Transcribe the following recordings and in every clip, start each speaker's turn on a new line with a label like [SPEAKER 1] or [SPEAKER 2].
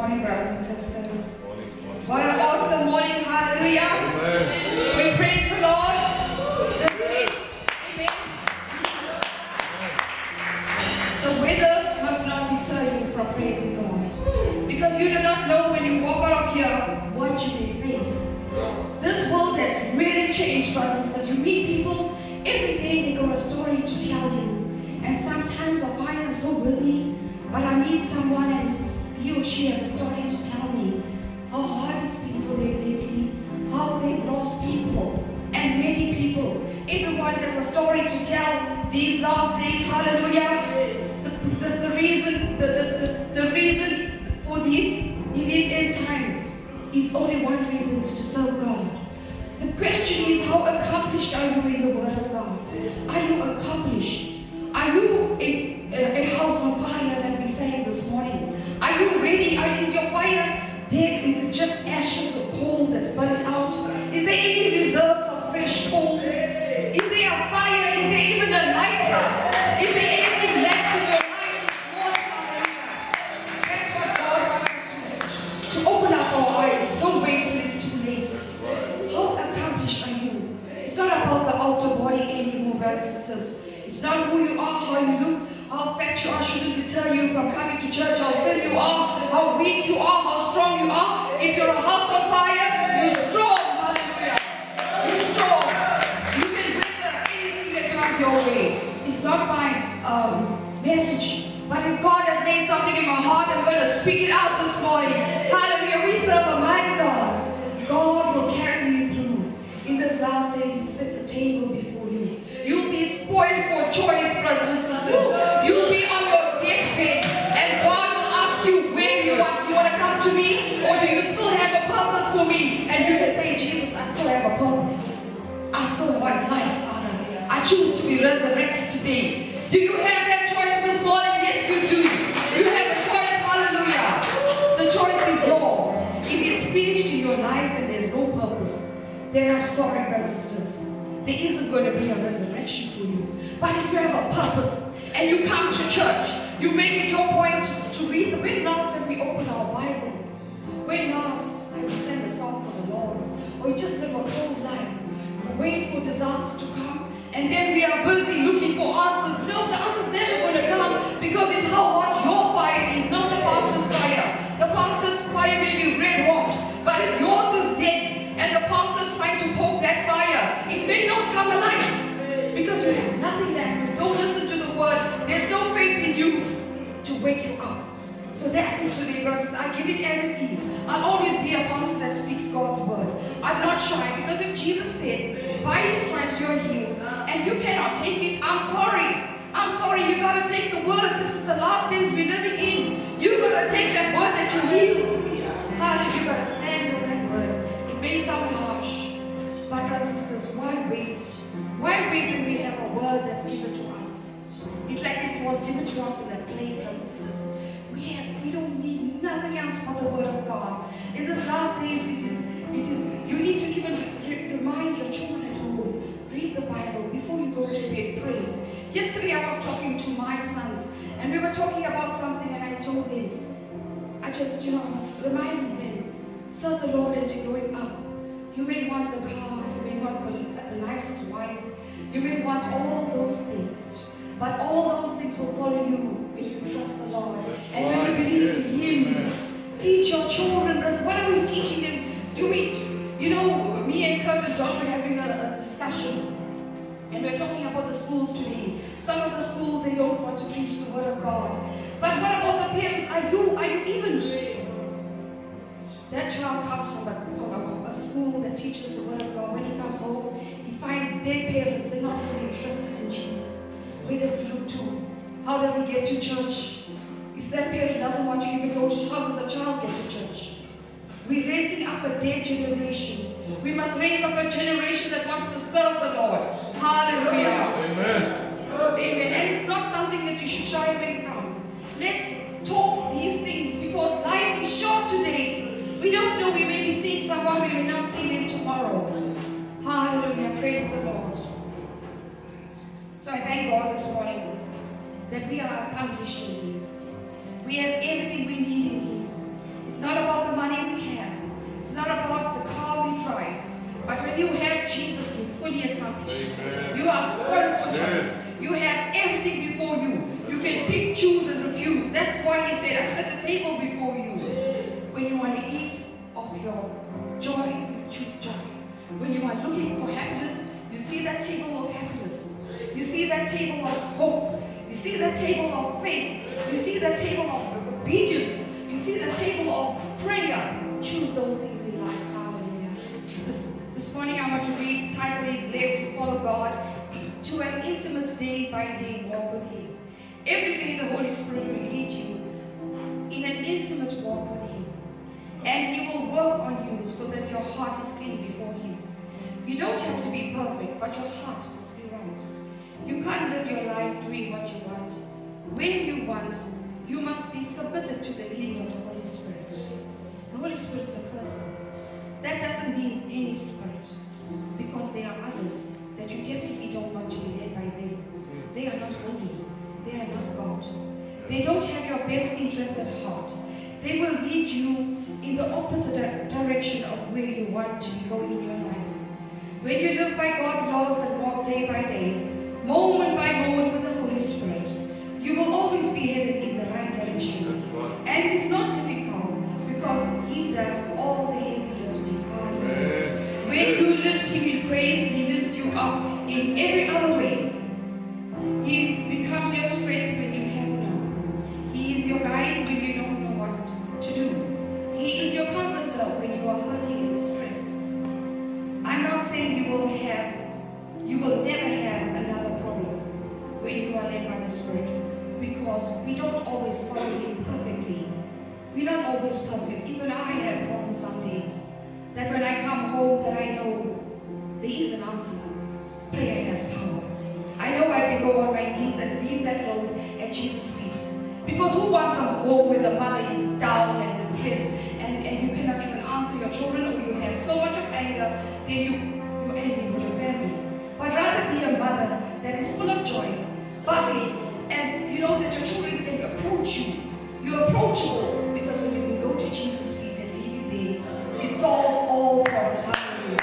[SPEAKER 1] morning, brothers and sisters. What an awesome morning, hallelujah. Amen. We praise the Lord. The weather must not deter you from praising God. Because you do not know when you walk out of here what you may face. This world has really changed, brothers and sisters. You meet people, every day they got a story to tell you. And sometimes I find I'm so busy, but I meet someone and he or she has a story to tell me how hard it's been for them lately, how they've lost people, and many people. Everyone has a story to tell these last days, hallelujah. The reason for these, in these end times, is only one reason, is to serve God. The question is, how accomplished are you in the Word of God? Are you accomplished? Are you a house on fire, like we sang this morning? Are you ready? Is your fire dead? Is it just ashes or coal that's burnt out? Is there any reserves of fresh coal? Is there a fire? Is there even a lighter? Is there anything left in your life this morning? That's what God wants us to open up our eyes. Don't wait till it's too late. How accomplished are you? It's not about the outer body anymore, brothers and sisters. It's not who you are, how you look, how fat you are shouldn't deter you from coming to church, how thin you are, how weak you are, how strong you are. If you're a house on fire, you're strong, hallelujah. You're strong. You can weather anything that comes your way. It's not my message, but if God has laid something in my heart, I'm going to speak it out this morning. Hallelujah. We serve a mighty God. God will carry you through. In this last days, He sets a table before you. You'll be spoiled for choice, brothers and sisters. You'll be on your deathbed, and God will ask you when you want. Do you want to come to me, or do you still have a purpose for me? And you can say, Jesus, I still have a purpose. I still want life, Father. I choose to be resurrected today. Do you have that choice this morning? Yes, you do. You have a choice, hallelujah. The choice is yours. If it's finished in your life and there's no purpose, then I'm sorry, brothers and sisters. There isn't going to be a resurrection for you. But if you have a purpose and you come to church, you make it your point to read the when last time we opened our Bibles. When last time we sang a song for the Lord. Or we just live a cold life. We wait for disaster to come. And then we are busy looking for answers. No, the answer's never going to come, because it's how hot your fire is, not the pastor's fire. The pastor's fire may be red hot, but if yours is dead and the pastor's trying to poke that fire, it may not come alight, because you have nothing left. You don't listen to the word. There's no faith in you to wake you up. So that's it today, brothers. I give it as it is. I'll always be a pastor that speaks God's word. I'm not shy, because if Jesus said, by His stripes you're healed, and you cannot take it, I'm sorry. I'm sorry, you got to take the word. This is the last days we're living in. You got to take that word that you healed. Hallelujah, you got to stand on that word. It may sound harsh, but brothers and sisters, why wait? Why wait when we have a word that's given to us? It's like it was given to us in a play, brothers and sisters. We don't need nothing else but the word of God. In this last days, it is. You need to even remind your children at home. Read the Bible before you go to bed. Pray. Yesterday, I was talking to my sons, and we were talking about something, and I told them, I was reminding them, serve the Lord as you're growing up. You may want the car, you may want the nicest wife, you may want all those things, but all those things will follow you when you trust the Lord and when you believe in Him. Teach your children, brothers. What are we teaching them? Do we, me and Kurt and Josh were having a discussion, and we're talking about the schools today. Some of the schools, they don't want to teach the word of God. But what about the parents? Are you even? That child comes from a school that teaches the word of God. When he comes home, he finds dead parents. They're not even interested in Jesus. Where does he look to? How does he get to church? If that parent doesn't want to even go to church, how does the child get to church? We're raising up a dead generation. We must raise up a generation that wants to serve the Lord. Hallelujah. Amen. Amen. And it's not something that you should shy away from. Let's talk these things, because life is short today. We don't know. We may be seeing someone, we may not see them tomorrow. Hallelujah. Praise the Lord. So I thank God this morning that we are accomplished in Him. We have everything we need in Him. It's to an intimate day-by-day walk with Him. Every day the Holy Spirit will lead you in an intimate walk with Him. And He will work on you so that your heart is clean before Him. You don't have to be perfect, but your heart must be right. You can't live your life doing what you want. When you want, you must be submitted to the leading of the Holy Spirit. The Holy Spirit is a person. That doesn't mean any spirit, because there are others that you definitely don't want to be led by them. They are not holy. They are not God. They don't have your best interests at heart. They will lead you in the opposite direction of where you want to be going in your life. When you live by God's laws and walk day by day, moment by moment with the Holy Spirit, you will always be headed in the right direction. And it is not difficult because He does all the heavy lifting. Amen. When you lift Him in praise, He lifts you up in every other way. He becomes your strength when you have none. He is your guide when you don't know what to do. He is your comforter when you are hurting and distressed. I'm not saying you will never have another problem when you are led by the Spirit, because we don't always follow Him perfectly. We're not always perfect. Even I have problems some days. That when I come home, that I know there is an answer. Prayer has power. I know I can go on my knees and leave that load at Jesus' feet. Because who wants a home where the mother is down and depressed and you cannot even answer your children, or you have so much of anger, then you're angry with your family. But rather be a mother that is full of joy, bubbly, and you know that your children can approach you. You're approachable, because when you can go to Jesus' feet and leave it there, it solves all problems. Hallelujah.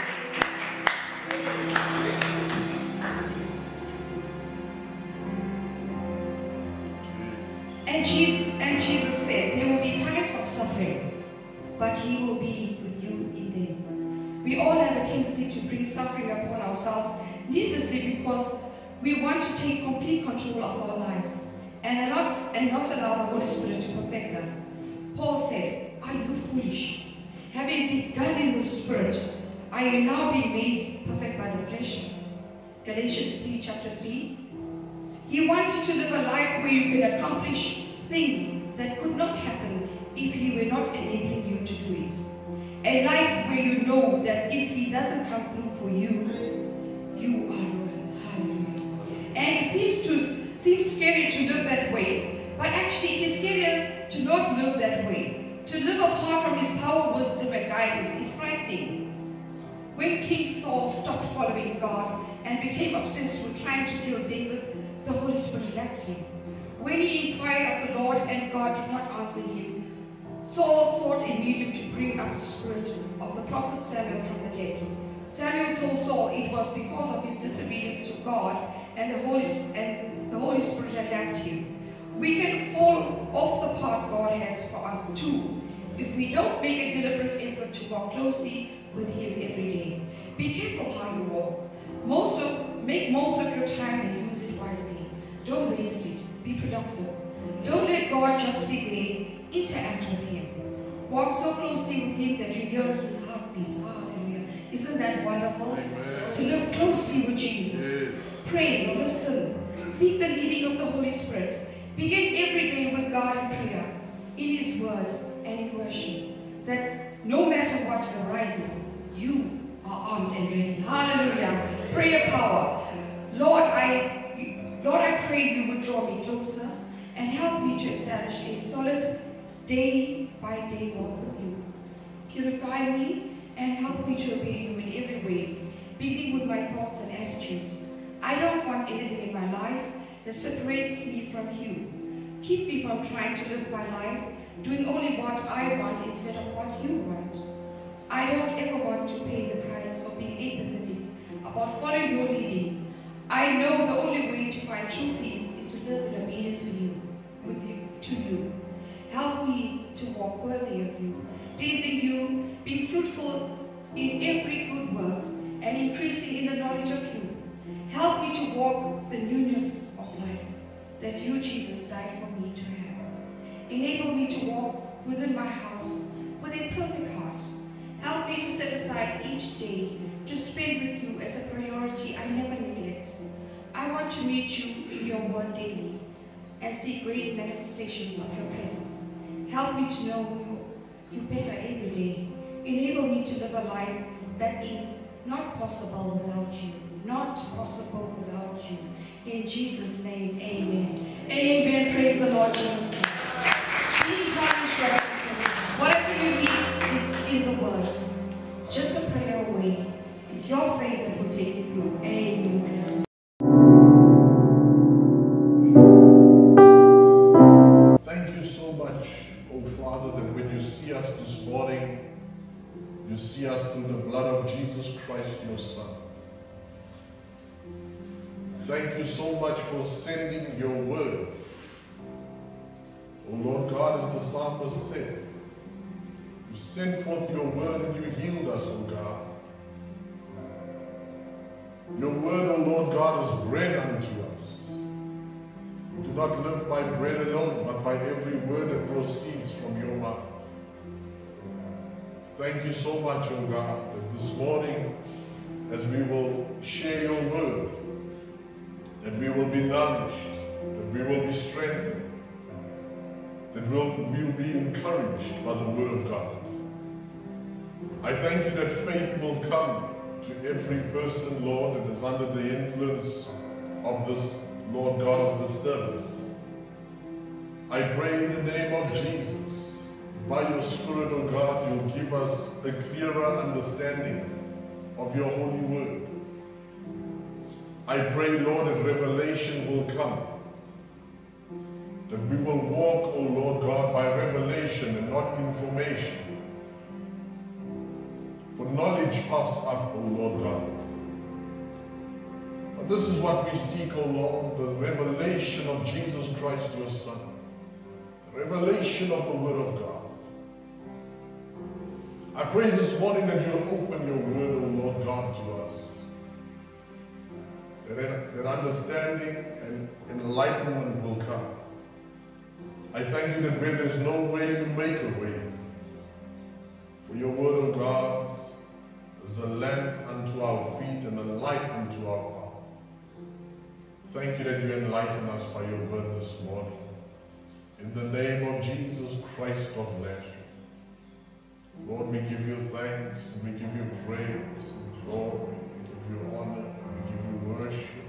[SPEAKER 1] And Jesus said, there will be times of suffering, but He will be with you in them. We all have a tendency to bring suffering upon ourselves needlessly, because we want to take complete control of our lives and not allow the Holy Spirit to perfect us. Paul said, are you foolish? Having begun in the Spirit, are you now being made perfect by the flesh? Galatians 3, chapter 3. He wants you to live a life where you can accomplish things that could not happen if He were not enabling you to do it. A life where you know that if He doesn't come through for you, you are ruined. Hallelujah. And it seems scary to live that way, but actually it is scarier to not live that way. To live apart from His power, wisdom, and guidance is frightening. When King Saul stopped following God and became obsessed with trying to kill David, the Holy Spirit left him. When he inquired of the Lord and God did not answer him, Saul sought a medium to bring up the spirit of the prophet Samuel from the dead. Samuel told Saul it was because of his disobedience to God and the Holy Spirit had left him. We can fall off the path God has for us too, if we don't make a deliberate effort to walk closely with Him every day. Be careful how you walk. Make most of your time and use it wisely. Don't waste it. Be productive. Don't let God just be there. Interact with Him. Walk so closely with Him that you hear His heartbeat. Hallelujah. Isn't that wonderful? Amen. To live closely with Jesus. Yes. Pray, listen. Seek the leading of the Holy Spirit. Begin every day with God in prayer, in His Word, and in worship. That no matter what arises, you are armed and ready. Hallelujah. Prayer power. Lord, I pray you would draw me closer and help me to establish a solid day-by-day walk with you. Purify me and help me to obey you in every way, beginning with my thoughts and attitudes. I don't want anything in my life that separates me from you. Keep me from trying to live my life doing only what I want instead of what you want. I don't ever want to pay the price for being apathetic about following your leading. I know the only way to find true peace is to live in obedience to you. Help me to walk worthy of you, pleasing you, being fruitful in every good work, and increasing in the knowledge of you. Help me to walk the newness of life that you, Jesus, died for me to have. Enable me to walk within my house with a perfect heart. Help me to set aside each day to spend with you as a priority I never neglect. I want to meet you in your word daily and see great manifestations of your presence. Help me to know you better every day. Enable me to live a life that is not possible without you. Not possible without you. In Jesus' name, amen. Amen. Praise the Lord Jesus Christ. Be encouraged. Whatever you need is in the word. Just a prayer away. It's your faith that will take you through. Amen.
[SPEAKER 2] Thank you so much, oh Father, that when you see us this morning, you see us through the blood of Jesus Christ, your Son. Thank you so much for sending your word. Oh Lord God, as the psalmist said, you sent forth your word and you healed us, oh God. Your word, O Lord God, is bread unto us. We do not live by bread alone, but by every word that proceeds from your mouth. Thank you so much, O God, that this morning, as we will share your word, that we will be nourished, that we will be strengthened, that we'll be encouraged by the word of God. I thank you that faith will come to every person, Lord, that is under the influence of this, Lord God, of this service. I pray in the name of Jesus, by your Spirit, O God, you'll give us a clearer understanding of your holy word. I pray, Lord, that revelation will come, that we will walk, O Lord God, by revelation and not information. For knowledge puffs up, O Lord God. But this is what we seek, O Lord, the revelation of Jesus Christ, your Son. The revelation of the Word of God. I pray this morning that you'll open your Word, O Lord God, to us. That understanding and enlightenment will come. I thank you that where there's no way, you make a way. For your Word, O God, is a lamp unto our feet and a light unto our path. Thank you that you enlighten us by your word this morning. In the name of Jesus Christ of Nazareth. Lord, we give you thanks, and we give you praise and glory, we give you honor, we give you worship.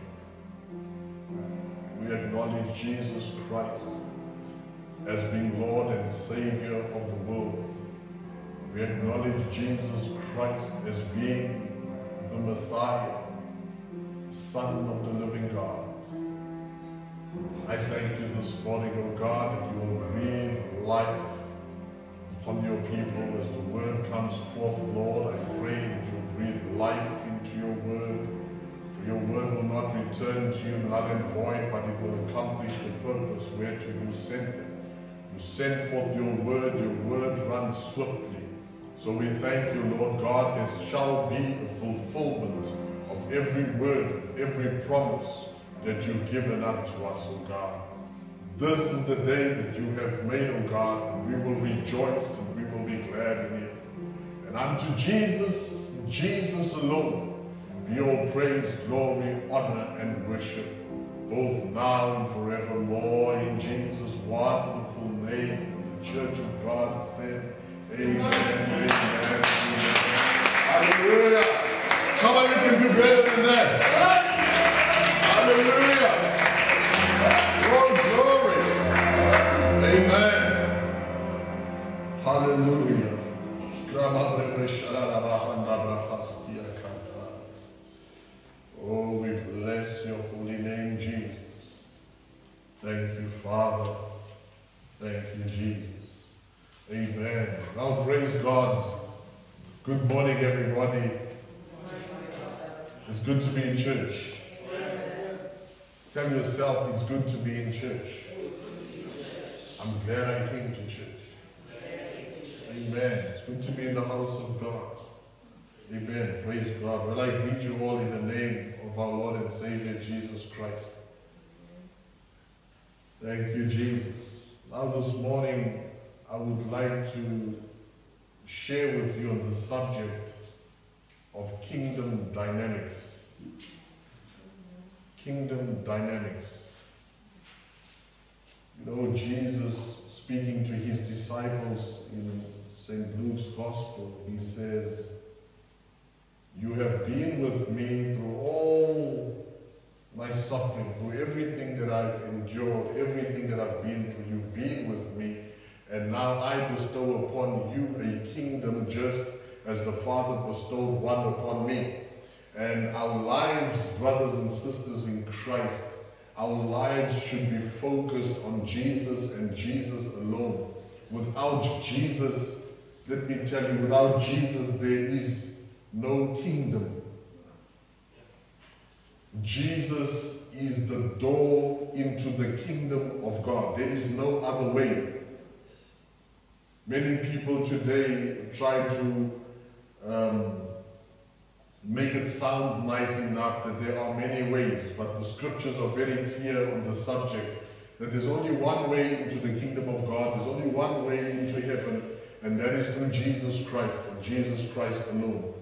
[SPEAKER 2] We acknowledge Jesus Christ as being Lord and Savior of the world. We acknowledge Jesus Christ as being the Messiah, Son of the living God. I thank you this morning, O God, that you will breathe life upon your people as the word comes forth, Lord. I pray that you will breathe life into your word, for your word will not return to you null and void, but it will accomplish the purpose whereto you sent it. You send forth your word runs swiftly. So we thank you, Lord God, there shall be a fulfillment of every word, every promise that you've given unto us, O God. This is the day that you have made, O God, and we will rejoice and we will be glad in it. And unto Jesus, Jesus alone, be all praise, glory, honor, and worship, both now and forevermore, in Jesus' wonderful name. The Church of God said, amen, amen, amen. Hallelujah. Come on, you can do better than that. Hallelujah. Oh, glory. Amen. Hallelujah. Oh, we bless your holy name, Jesus. Thank you, Father. Thank you, Jesus. Amen. Now praise God. Good morning, everybody. It's good to be in church. Tell yourself it's good to be in church. I'm glad I came to church. Amen. It's good to be in the house of God. Amen. Praise God. Well, I greet you all in the name of our Lord and Savior, Jesus Christ. Thank you, Jesus. Now this morning, I would like to share with you on the subject of kingdom dynamics. kingdom dynamics. You know, Jesus speaking to his disciples in St. Luke's Gospel, he says, "You have been with me through all my suffering, through everything that I've endured, everything that I've been through. You've been with me, and now I bestow upon you a kingdom just as the Father bestowed one upon me." And our lives, brothers and sisters in Christ, our lives should be focused on Jesus and Jesus alone. Without Jesus, let me tell you, without Jesus there is no kingdom. Jesus is the door into the kingdom of God. There is no other way. Many people today try to make it sound nice enough that there are many ways, but the scriptures are very clear on the subject that there's only one way into the kingdom of God, there's only one way into heaven, and that is through Jesus Christ and Jesus Christ alone.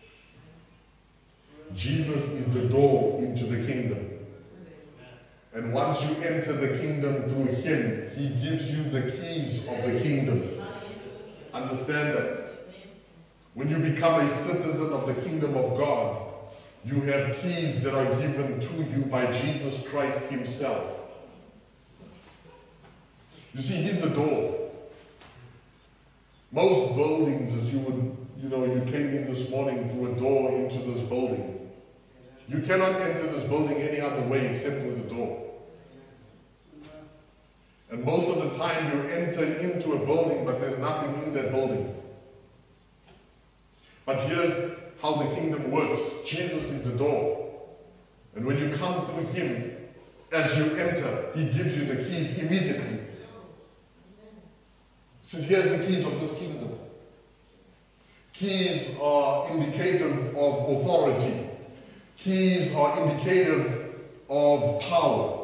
[SPEAKER 2] Jesus is the door into the kingdom. And once you enter the kingdom through him, he gives you the keys of the kingdom. Understand that. When you become a citizen of the kingdom of God, you have keys that are given to you by Jesus Christ himself. You see, he's the door. Most buildings, as you came in this morning through a door into this building. You cannot enter this building any other way except through the door. And most of the time you enter into a building, but there's nothing in that building. But here's how the kingdom works. Jesus is the door. And when you come through him, as you enter, he gives you the keys immediately. He says, here's the keys of this kingdom. Keys are indicative of authority. Keys are indicative of power.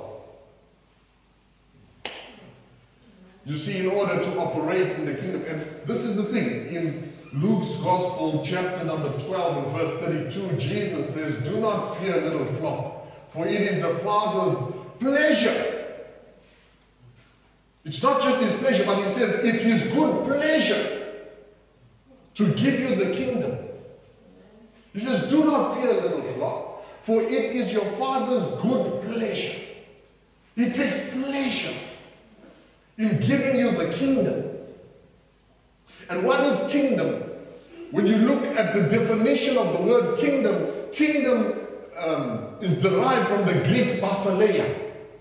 [SPEAKER 2] You see, in order to operate in the kingdom, and this is the thing, in Luke's Gospel, chapter number 12 and verse 32, Jesus says, "Do not fear, little flock, for it is the Father's pleasure." It's not just his pleasure, but he says it's his good pleasure to give you the kingdom. He says, "Do not fear, little flock, for it is your Father's good pleasure." He takes pleasure in giving you the kingdom. And what is kingdom? When you look at the definition of the word kingdom, kingdom is derived from the Greek basileia.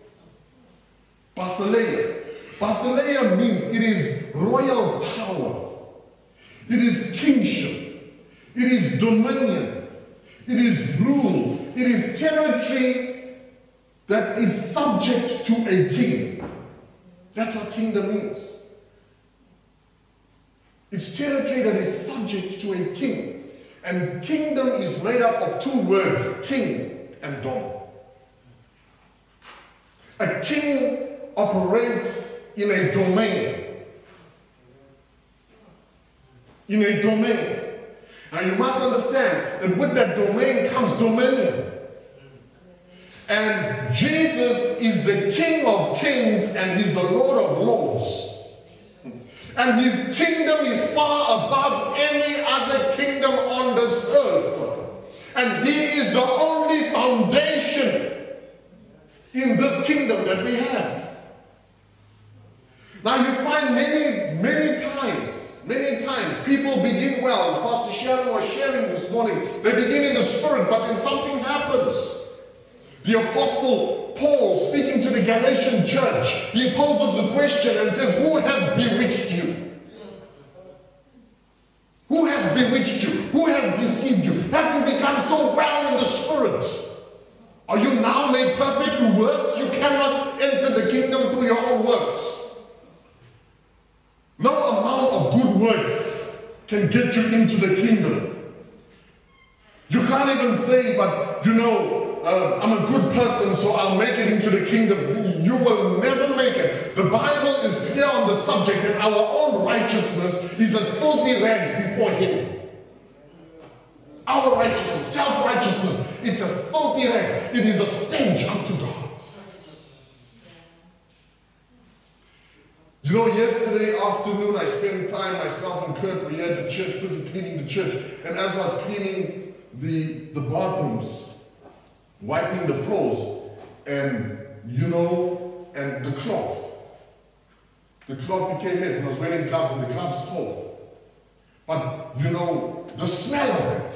[SPEAKER 2] Basileia. Basileia means it is royal power. It is kingship. It is dominion. It is rule. It is territory that is subject to a king. That's what kingdom is. It's territory that is subject to a king. And kingdom is made up of two words, king and dom. A king operates in a domain. In a domain. Now you must understand that with that domain comes dominion. And Jesus is the King of Kings and he's the Lord of Lords. And his kingdom is far above any other kingdom on this earth. And he is the only foundation in this kingdom that we have. Now you find many times people begin well, as Pastor Sharon was sharing this morning. They begin in the spirit, but then something happens. The Apostle Paul, speaking to the Galatian church, he poses the question and says, "Who has bewitched you? Who has bewitched you? Who has deceived you? Have you become so well in the spirit? Are you now made perfect through works? You cannot enter the kingdom through your own works. No amount of good works can get you into the kingdom. You can't even say, but you know, I'm a good person, so I'll make it into the kingdom. You will never make it. The Bible is clear on the subject that our own righteousness is as filthy rags before him. Our righteousness, self-righteousness, it's a filthy rags. It is a stench unto God. You know, yesterday afternoon I spent time myself and Kurt were here at church, busy cleaning the church. And as I was cleaning the bathrooms, wiping the floors, and you know, and the cloth became mess, and I was wearing gloves and the gloves tore. But you know, the smell of it.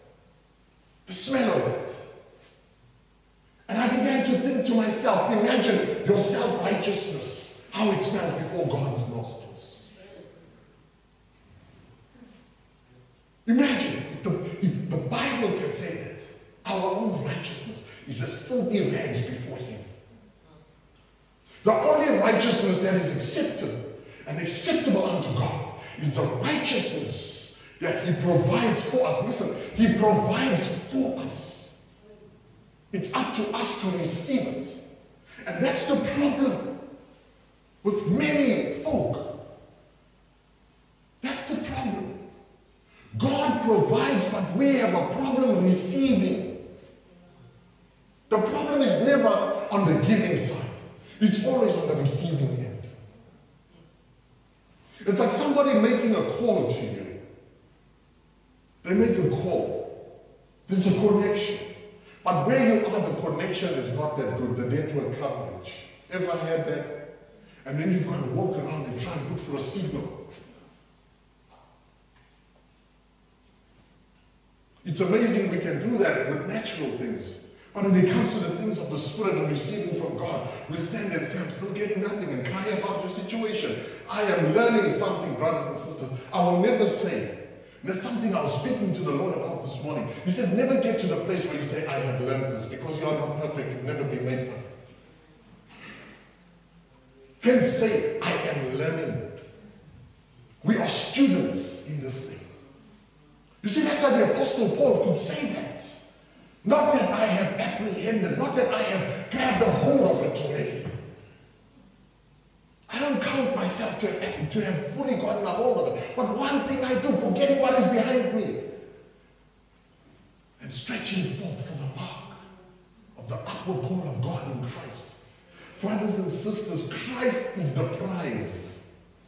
[SPEAKER 2] And I began to think to myself, imagine your self-righteousness, how it smells before God's nostrils. Imagine if the Bible can say that our own righteousness is as filthy rags before Him. The only righteousness that is accepted and acceptable unto God is the righteousness that He provides for us. Listen, He provides for us. It's up to us to receive it. And that's the problem with many folk. That's the problem. God provides, but we have a problem receiving. The problem is never on the giving side. It's always on the receiving end. It's like somebody making a call to you. They make a call. There's a connection. But where you are, the connection is not that good, the network coverage. Ever had that? And then you've got to walk around and try and look for a signal. It's amazing we can do that with natural things. But when it comes to the things of the Spirit and receiving from God, we stand and say, I'm still getting nothing, and cry about your situation. I am learning something, brothers and sisters. I will never say, that's something I was speaking to the Lord about this morning. He says, never get to the place where you say, I have learned this, because you are not perfect. You've never been made perfect. Hence say, I am learning. We are students in this thing. You see, that's why the Apostle Paul could say that. Not that I have apprehended, not that I have grabbed a hold of it already. I don't count myself to have fully gotten a hold of it. But one thing I do, forgetting what is behind me, and stretching forth for the mark of the upward call of God in Christ. Brothers and sisters, Christ is the prize.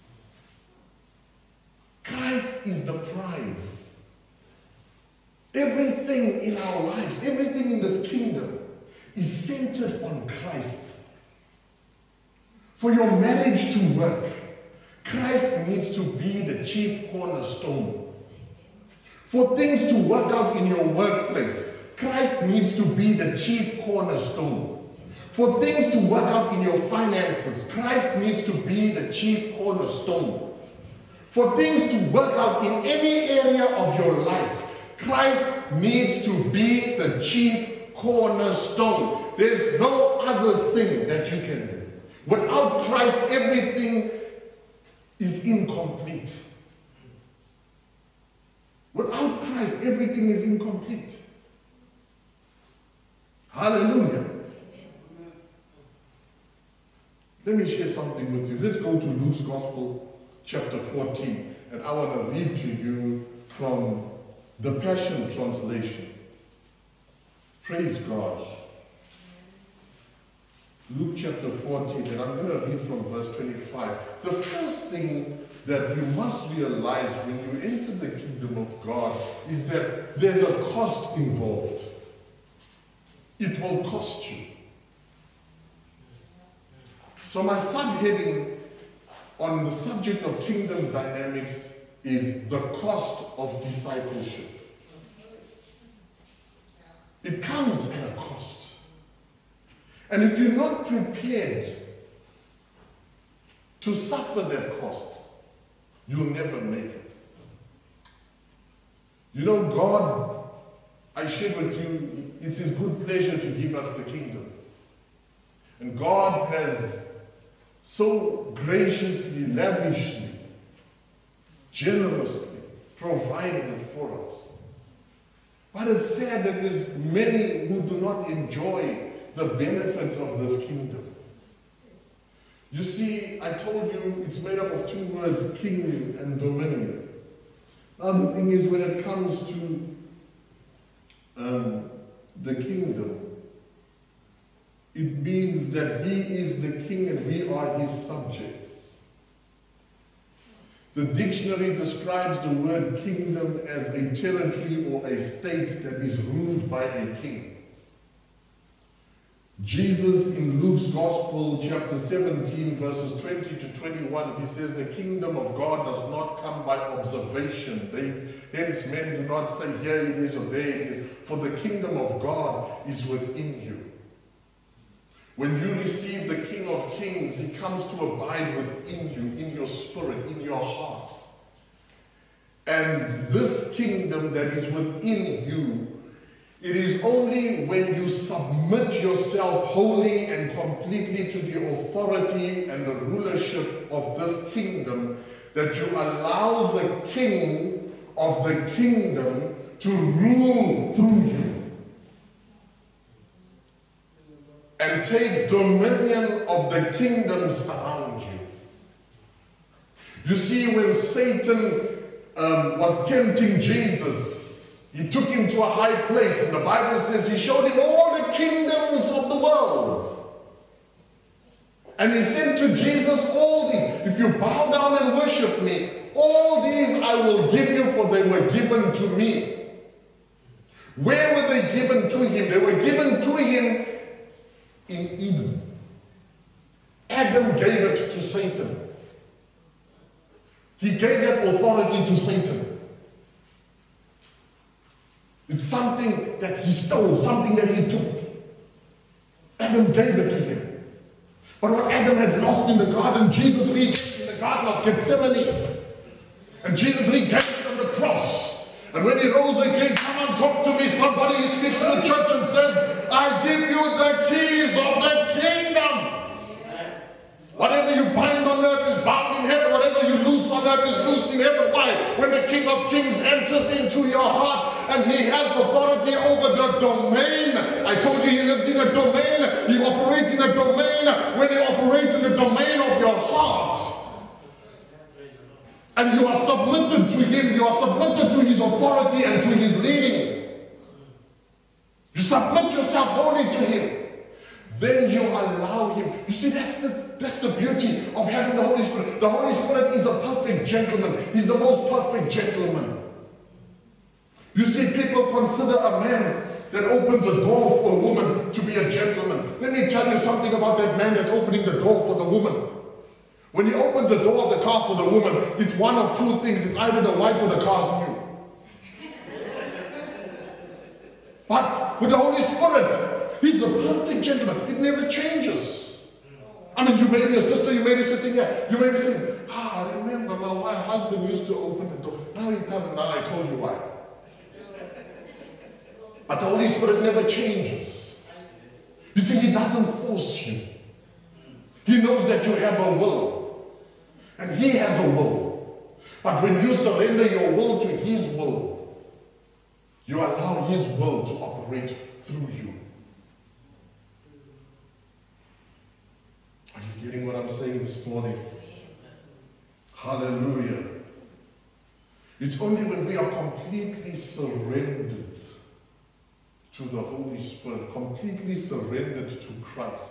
[SPEAKER 2] Christ is the prize. Everything in our lives, everything in this kingdom is centered on Christ. For your marriage to work, Christ needs to be the chief cornerstone. For things to work out in your workplace, Christ needs to be the chief cornerstone. For things to work out in your finances, Christ needs to be the chief cornerstone. For things to work out in any area of your life, Christ needs to be the chief cornerstone. There's no other thing that you can do. Without Christ, everything is incomplete. Without Christ, everything is incomplete. Hallelujah. Let me share something with you. Let's go to Luke's Gospel, chapter 14. And I want to read to you from the Passion Translation. Praise God. Luke chapter 14, and I'm going to read from verse 25. The first thing that you must realize when you enter the kingdom of God is that there's a cost involved. It will cost you. So my subheading on the subject of kingdom dynamics is the cost of discipleship. It comes at a cost. And if you're not prepared to suffer that cost, you'll never make it. You know, God, I shared with you, it's His good pleasure to give us the kingdom. And God has so graciously, lavishly, generously provided it for us. But it's sad that there's many who do not enjoy the benefits of this kingdom. You see, I told you it's made up of two words, king and dominion. Now the thing is, when it comes to the kingdom, it means that he is the king and we are his subjects. The dictionary describes the word kingdom as a territory or a state that is ruled by a king. Jesus in Luke's Gospel, chapter 17, verses 20 to 21, he says, the kingdom of God does not come by observation. Hence men do not say, here it is or there it is, for the kingdom of God is within you. When you receive the King of Kings, he comes to abide within you, in your spirit, in your heart. And this kingdom that is within you, it is only when you submit yourself wholly and completely to the authority and the rulership of this kingdom that you allow the King of the kingdom to rule through you and take dominion of the kingdoms around you. You see, when Satan was tempting Jesus, he took him to a high place, and the Bible says he showed him all the kingdoms of the world. And he said to Jesus, all these, if you bow down and worship me, all these I will give you, for they were given to me. Where were they given to him? They were given to him in Eden. Adam gave it to Satan. He gave that authority to Satan. It's something that he stole, something that he took. Adam gave it to him. But what Adam had lost in the garden, Jesus regained in the Garden of Gethsemane. And Jesus regained it on the cross. And when he rose again, come on, talk to me. Somebody, he speaks to the church and says, I give you the keys of the kingdom. Whatever you bind on earth is bound in heaven. Whatever you loose on earth is loosed in heaven. Why? When the King of Kings enters into your heart and he has authority over the domain. I told you he lives in a domain. He operates in a domain. When he operates in the domain of your heart, and you are submitted to him, you are submitted to his authority and to his leading. You submit yourself wholly to him. Then you allow him. You see, that's the beauty of having the Holy Spirit. The Holy Spirit is a perfect gentleman. He's the most perfect gentleman. You see, people consider a man that opens a door for a woman to be a gentleman. Let me tell you something about that man that's opening the door for the woman. When he opens the door of the car for the woman, it's one of two things. It's either the wife or the car's new. But with the Holy Spirit, he's the perfect gentleman. It never changes. I mean, you may be a sister, you may be sitting here, you may be saying, I remember my husband used to open the door. Now he doesn't. Now I told you why. But the Holy Spirit never changes. You see, he doesn't force you. He knows that you have a will. And he has a will. But when you surrender your will to his will, you allow his will to operate through you. Are you getting what I'm saying this morning? Hallelujah. It's only when we are completely surrendered to the Holy Spirit, completely surrendered to Christ,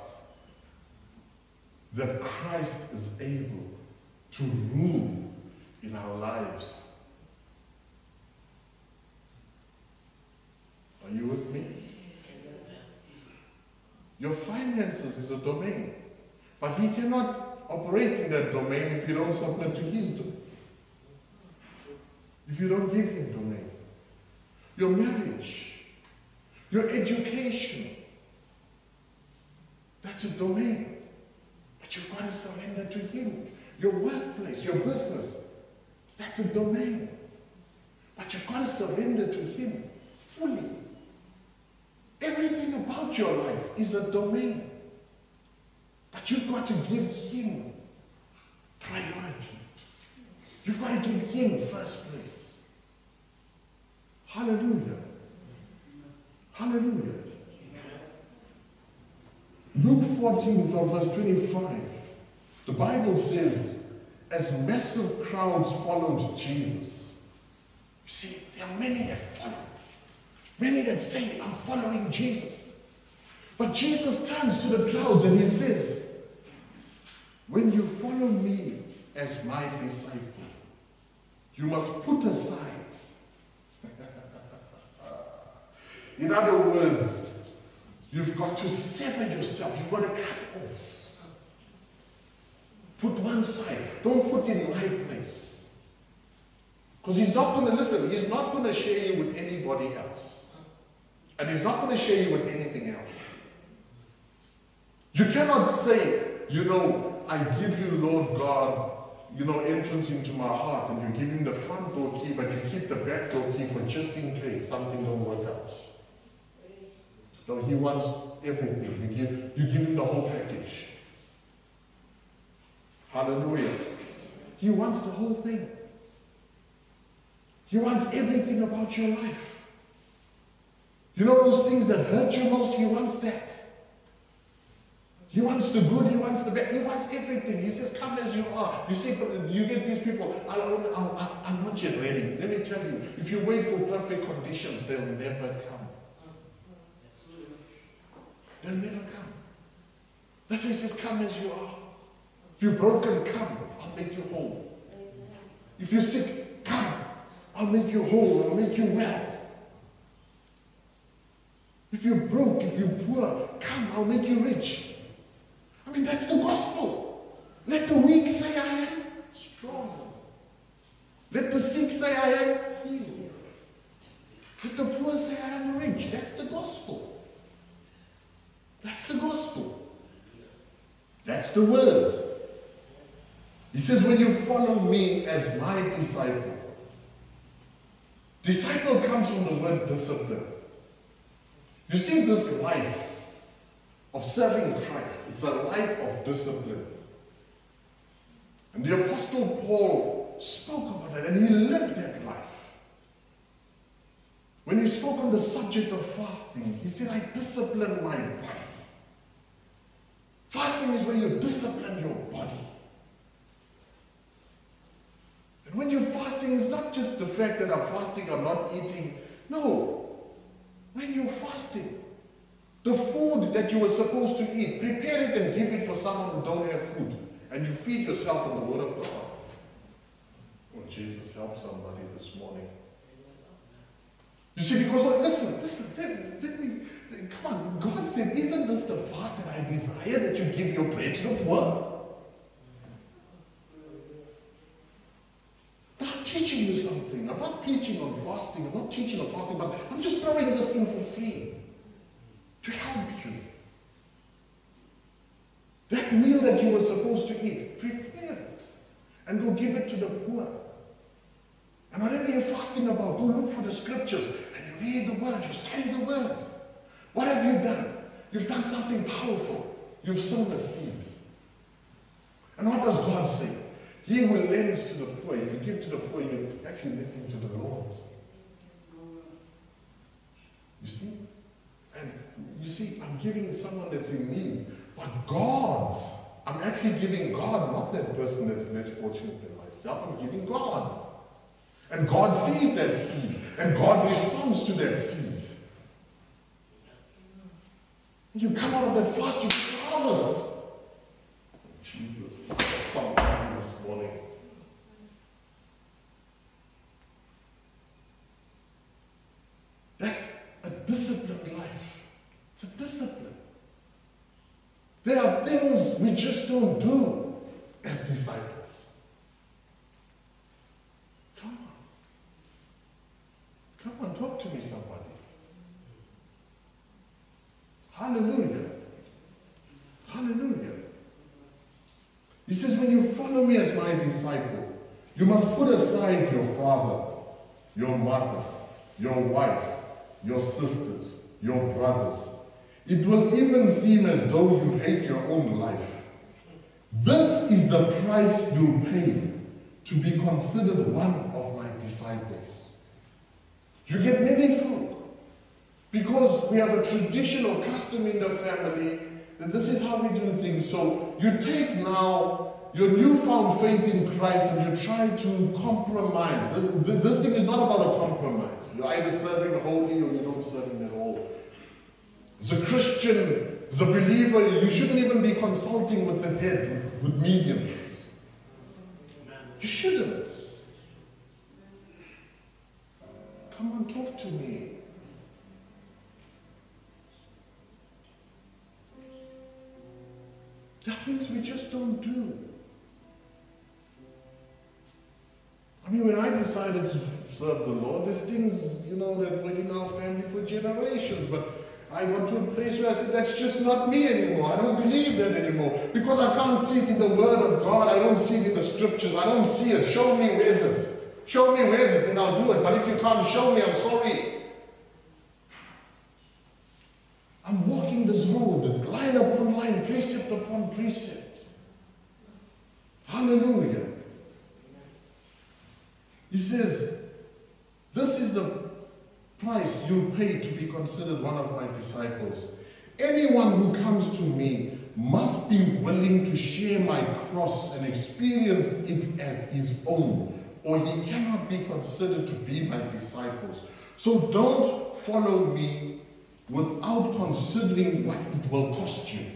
[SPEAKER 2] that Christ is able to rule in our lives. Are you with me? Your finances is a domain, but he cannot operate in that domain if you don't submit to his domain. If you don't give him domain. Your marriage, your education, that's a domain. But you've got to surrender to him. Your workplace, your business, that's a domain. But you've got to surrender to him fully. Everything about your life is a domain. But you've got to give him priority. You've got to give him first place. Hallelujah. Hallelujah. Luke 14 from verse 25. The Bible says, as massive crowds followed Jesus. You see, there are many that follow. Many that say, I'm following Jesus. But Jesus turns to the crowds and he says, when you follow me as my disciple, you must put aside. In other words, you've got to sever yourself. You've got to cut off. Put one side. Don't put in my place. Because he's not going to listen. He's not going to share you with anybody else. And he's not going to share you with anything else. You cannot say, you know, I give you, Lord God, you know, entrance into my heart, and you give him the front door key, but you keep the back door key for just in case something don't work out. No, he wants everything. You give him the whole package. Hallelujah. He wants the whole thing. He wants everything about your life. You know those things that hurt you most? He wants that. He wants the good, he wants the bad, he wants everything. He says, come as you are. You see, you get these people, I'm not yet ready. Let me tell you, if you wait for perfect conditions, they'll never come. They'll never come. That's why he says, come as you are. If you're broken, come, I'll make you whole. If you're sick, come, I'll make you whole, I'll make you well. If you're broke, if you're poor, come, I'll make you rich. I mean, that's the gospel. Let the weak say, I am strong. Let the sick say, I am healed. Let the poor say, I am rich. That's the gospel. That's the gospel. That's the word. He says, when you follow me as my disciple. Disciple comes from the word discipline. You see, this life of serving Christ, it's a life of discipline. And the Apostle Paul spoke about it, and he lived that life. When he spoke on the subject of fasting, he said, I discipline my body. Fasting is where you discipline your body. And when you're fasting, it's not just the fact that I'm fasting, I'm not eating. No. When you're fasting, the food that you were supposed to eat, prepare it and give it for someone who don't have food. And you feed yourself on the word of God. Oh, Jesus, help somebody this morning. You see, because, listen, let me, come on, God said, isn't this the fast that I desire, that you give your bread to the poor? I'm teaching you something. I'm not teaching on fasting. I'm not teaching on fasting, but I'm just throwing this in for free to help you. That meal that you were supposed to eat, prepare it and go give it to the poor. And whatever you're fasting about, go look for the scriptures and you read the word, you study the word. What have you done? You've done something powerful. You've sown a seed. And what does God say? He who lends to the poor, if you give to the poor, you actually lend to the Lord. You see? And you see, I'm giving someone that's in need, but God, I'm actually giving God, not that person that's less fortunate than myself, I'm giving God. And God sees that seed, and God responds to that seed. You come out of that fast, you harvest. Jesus, somebody this morning. That's a disciplined life. It's a discipline. There are things we just don't do as disciples. Come on, talk to me, somebody. Hallelujah. Hallelujah. He says, when you follow me as my disciple, you must put aside your father, your mother, your wife, your sisters, your brothers. It will even seem as though you hate your own life. This is the price you pay to be considered one of my disciples. You get many folk, because we have a tradition or custom in the family that this is how we do things. So you take now your newfound faith in Christ and you try to compromise. This thing is not about a compromise. You're either serving holy or you don't serve him at all. As a Christian, as a believer, you shouldn't even be consulting with the dead, with mediums. You shouldn't. Come on, talk to me. There are things we just don't do. I mean, when I decided to serve the Lord, there's things, that were in our family for generations, but I got to a place where I said, that's just not me anymore. I don't believe that anymore. Because I can't see it in the Word of God. I don't see it in the Scriptures. I don't see it. Show me where is it. Show me where is it, and I'll do it. But if you can't show me, I'm sorry. I'm walking this road. It's line upon line, precept upon precept. Hallelujah. He says, this is the price you'll pay to be considered one of my disciples. Anyone who comes to me must be willing to share my cross and experience it as his own, or he cannot be considered to be my disciples. So don't follow me without considering what it will cost you.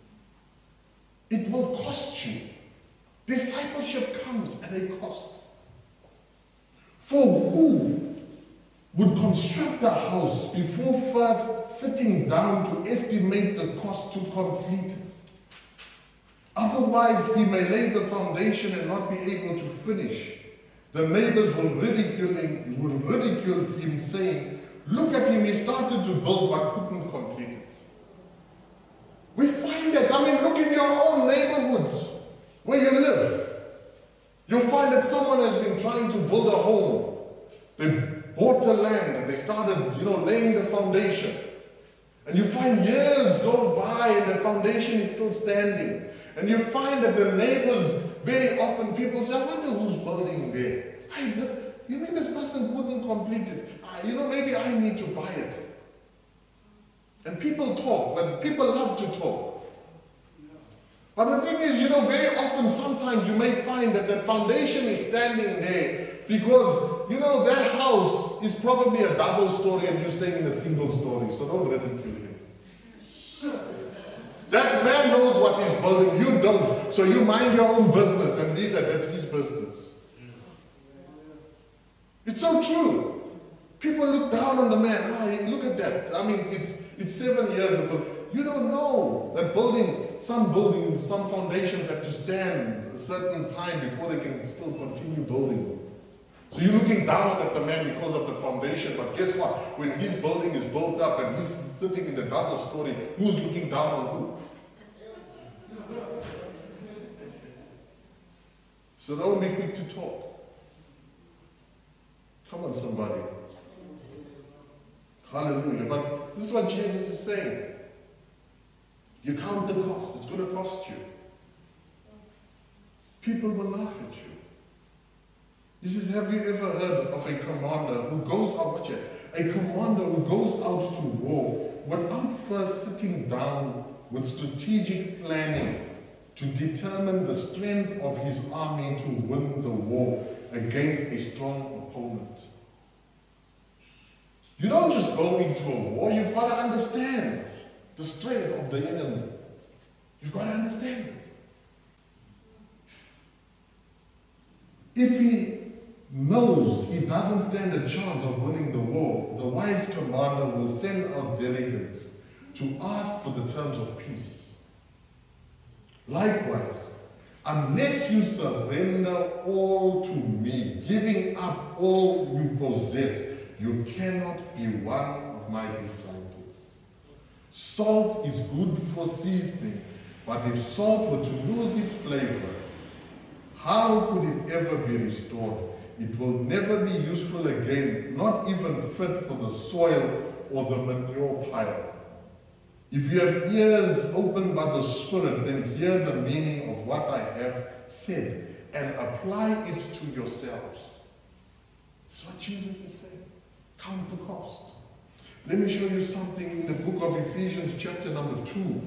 [SPEAKER 2] It will cost you. Discipleship comes at a cost. For who would construct a house before first sitting down to estimate the cost to complete it? Otherwise, he may lay the foundation and not be able to finish. The neighbors will ridicule him, saying, look at him, he started to build but couldn't complete it. We find that, look in your own neighborhood where you live. You'll find that someone has been trying to build a home. They bought the land and they started, laying the foundation. And you find years go by and the foundation is still standing. And you find that the neighbors, very often people say, I wonder who's building there. You mean this person couldn't complete it? Maybe I need to buy it. And people talk, but people love to talk. But the thing is, very often, sometimes you may find that the foundation is standing there because, that house is probably a double story and you're staying in a single story, so don't ridicule him. That man knows what he's building, you don't. So you mind your own business and leave that's his business. It's so true. People look down on the man. Look at that. It's 7 years, but you don't know that some foundations have to stand a certain time before they can still continue building. So you're looking down at the man because of the foundation, but guess what? When his building is built up and he's sitting in the double story, who's looking down on who? So don't be quick to talk. Come on, somebody. Hallelujah. But this is what Jesus is saying. You count the cost. It's going to cost you. People will laugh at you. He says, have you ever heard of a commander who goes out, a commander who goes out to war without first sitting down with strategic planning to determine the strength of his army to win the war against a strong opponent? You don't just go into a war, you've got to understand the strength of the enemy. You've got to understand it. If he knows he doesn't stand a chance of winning the war, the wise commander will send out delegates to ask for the terms of peace. Likewise, unless you surrender all to me, giving up all you possess, you cannot be one of my disciples. Salt is good for seasoning, but if salt were to lose its flavor, how could it ever be restored? It will never be useful again, not even fit for the soil or the manure pile. If you have ears opened by the Spirit, then hear the meaning of what I have said and apply it to yourselves. That's what Jesus is saying. Count the cost. Let me show you something in the book of Ephesians chapter number 2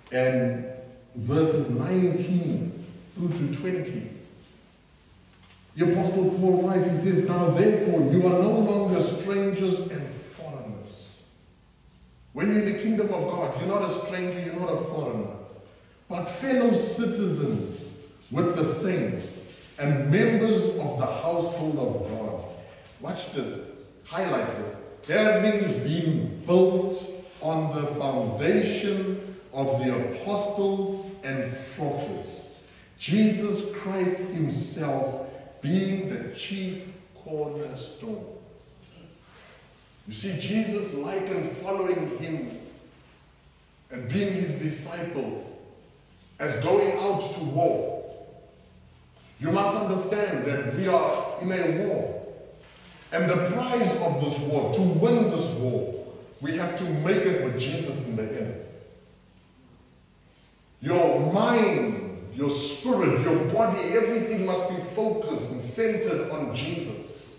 [SPEAKER 2] and verses 19 through to 20. The Apostle Paul writes, he says, now therefore you are no longer strangers and foreigners. When you're in the kingdom of God, you're not a stranger, you're not a foreigner, but fellow citizens with the saints and members of the household of God. Watch this, highlight this. Having been built on the foundation of the apostles and prophets, Jesus Christ himself being the chief cornerstone. You see, Jesus likened following him and being his disciple as going out to war. You must understand that we are in a war. And the prize of this war, to win this war, we have to make it with Jesus in the end. Your mind, your spirit, your body, everything must be focused and centered on Jesus.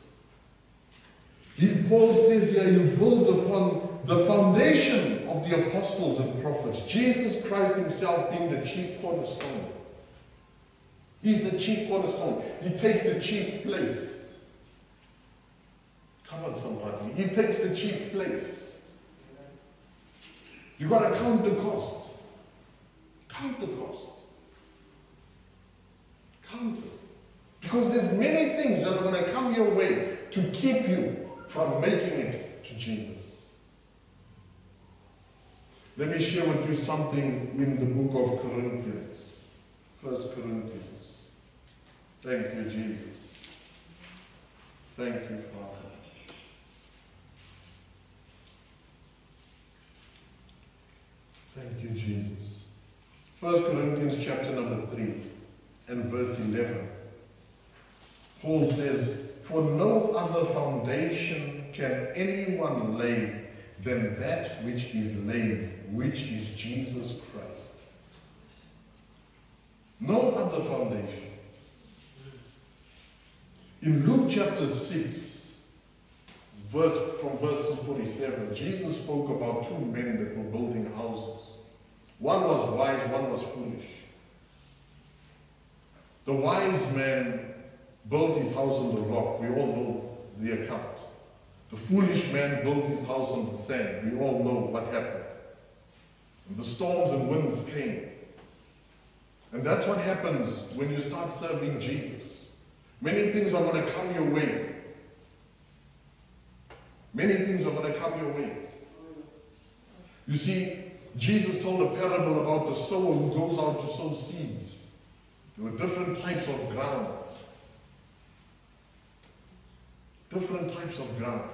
[SPEAKER 2] Paul says here, you build upon the foundation of the apostles and prophets, Jesus Christ himself being the chief cornerstone. He's the chief cornerstone. He takes the chief place. Come on, somebody. He takes the chief place. You've got to count the cost. Count the cost. Count it. Because there's many things that are going to come your way to keep you from making it to Jesus. Let me share with you something in the book of Corinthians. 1 Corinthians. Thank you, Jesus. Thank you, Father. Thank you, Jesus. 1 Corinthians chapter number 3 and verse 11. Paul says, for no other foundation can anyone lay than that which is laid, which is Jesus Christ. No other foundation. In Luke chapter 6, from verse 47, Jesus spoke about two men that were building houses. One was wise, one was foolish. The wise man built his house on the rock. We all know the account. The foolish man built his house on the sand. We all know what happened. And the storms and winds came. And that's what happens when you start serving Jesus. Many things are going to come your way. Many things are going to come your way. You see, Jesus told a parable about the sower who goes out to sow seeds. There were different types of ground. Different types of ground.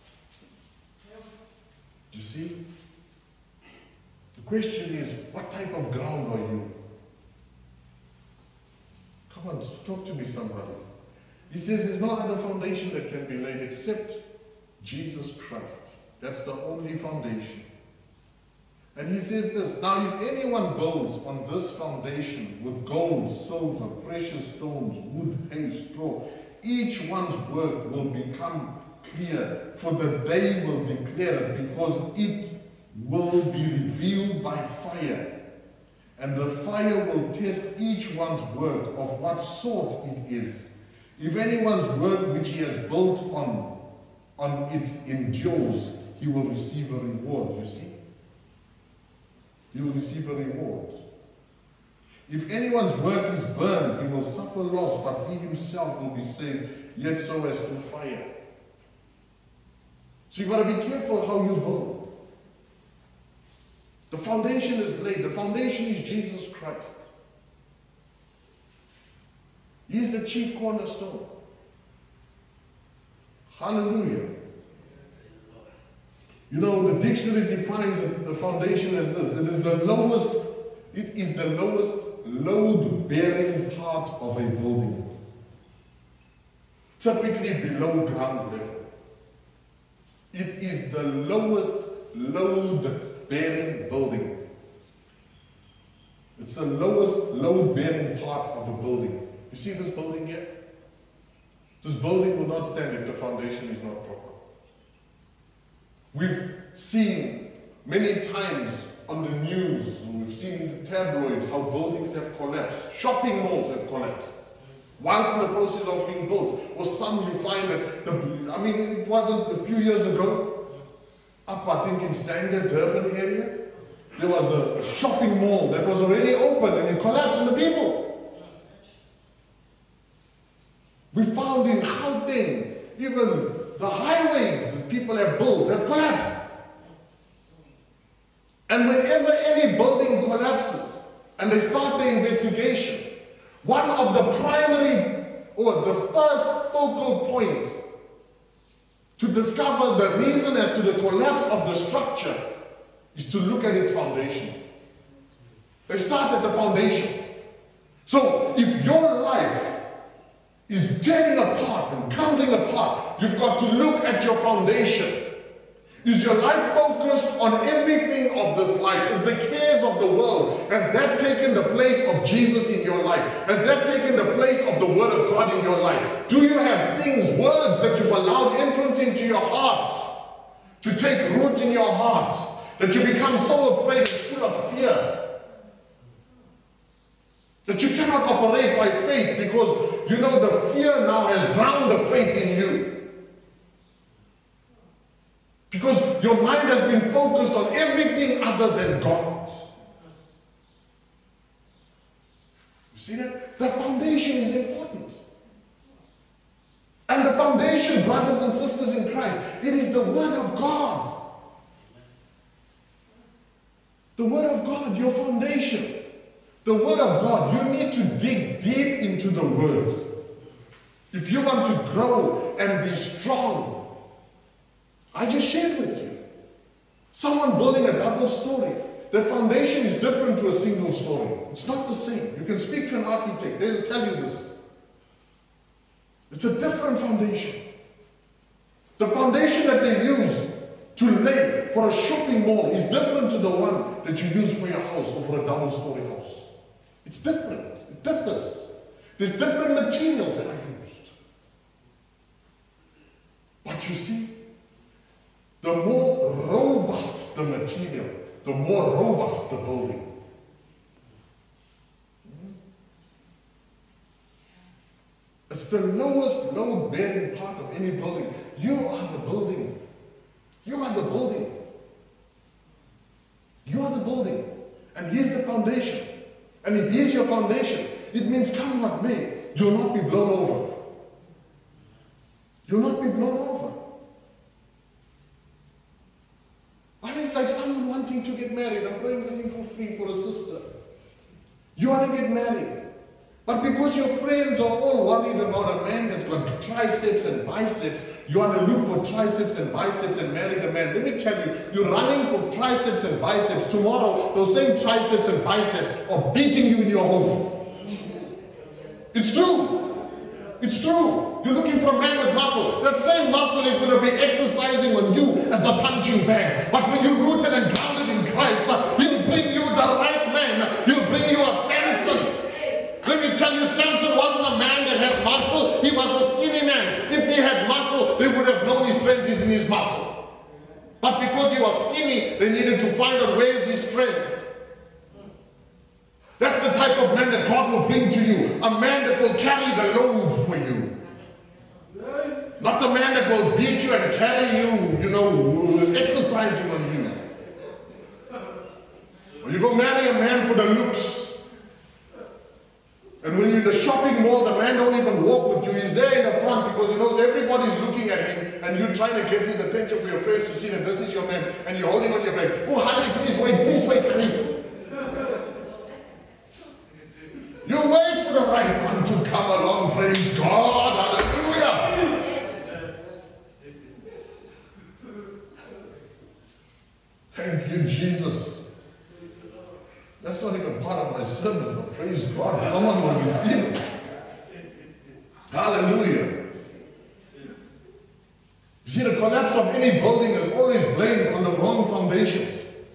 [SPEAKER 2] You see? The question is, what type of ground are you? Come on, talk to me, somebody. He says there's no other foundation that can be laid except Jesus Christ. That's the only foundation. And he says this, now if anyone builds on this foundation with gold, silver, precious stones, wood, hay, straw, each one's work will become clear, for the day will declare it, because it will be revealed by fire. And the fire will test each one's work of what sort it is. If anyone's work which he has built on it endures, he will receive a reward, you see. He will receive a reward. If anyone's work is burned, he will suffer loss, but he himself will be saved, yet so as through fire. So you've got to be careful how you build. The foundation is laid. The foundation is Jesus Christ. He is the chief cornerstone. Hallelujah. You know, the dictionary defines the foundation as this. It is the lowest load-bearing part of a building. Typically below ground level. It is the lowest load-bearing building. It's the lowest load-bearing part of a building. You see this building here? This building will not stand if the foundation is not proper. We've seen many times on the news, we've seen in the tabloids how buildings have collapsed, shopping malls have collapsed. whilst in the process of being built. Or some you find that, it wasn't a few years ago, up I think in Stanger, Durban area, there was a shopping mall that was already open and it collapsed on the people. We found in Gauteng, even the highways that people have built have collapsed. And whenever any building collapses and they start the investigation, one of the primary or the first focal point to discover the reason as to the collapse of the structure is to look at its foundation. They start at the foundation. So if your life is tearing apart and crumbling apart, you've got to look at your foundation. Is your life focused on everything of this life? Is the cares of the world, has that taken the place of Jesus in your life? Has that taken the place of the Word of God in your life? Do you have things, words that you've allowed entrance into your heart to take root in your heart, that you become so afraid and full of fear that you cannot operate by faith because you know the fear now has drowned the faith in you? Because your mind has been focused on everything other than God. You see that? The foundation is important. And the foundation, brothers and sisters in Christ, it is the Word of God. The Word of God, your foundation. The Word of God, you need to dig deep into the Word. If you want to grow and be strong, I just shared with you. Someone building a double story. The foundation is different to a single story. It's not the same. You can speak to an architect. They'll tell you this. It's a different foundation. The foundation that they use to lay for a shopping mall is different to the one that you use for your house or for a double story house. It's different. It differs. There's different materials that are used. But you see, the more robust the material, the more robust the building. It's the lowest load-bearing part of any building. You are the building. You are the building. You are the building. And here's the foundation. And if here's your foundation, it means come what may, you'll not be blown over. You'll not be blown over. It's like someone wanting to get married. I'm praying this thing for free for a sister. You want to get married. But because your friends are all worried about a man that's got triceps and biceps, you want to look for triceps and biceps and marry the man. Let me tell you, you're running for triceps and biceps. Tomorrow, those same triceps and biceps are beating you in your home. It's true. It's true. You're looking for a man with muscle. That same muscle is going to be exercising on you as a punching bag. But when you're rooted and grounded in Christ, he'll bring you the right man. He'll bring you a Samson. Let me tell you, Samson wasn't a man that had muscle. He was a skinny man. If he had muscle, they would have known his strength is in his muscle. But because he was skinny, they needed to find out where is his strength. That's the type of man that God will bring to you. A man that will carry the load for you. Not a man that will beat you and carry you, exercising on you. Or you go marry a man for the looks. And when you're in the shopping mall, the man don't even walk with you. He's there in the front because he knows everybody's looking at him and you're trying to get his attention for your friends to see that this is your man and you're holding on your back. Oh, honey, please wait, honey. You wait for the right one to come along, praise God, hallelujah. Thank you, Jesus. That's not even part of my sermon, but praise God, someone will receive it. Hallelujah. You see, the collapse of any building is always blamed on the wrong foundations.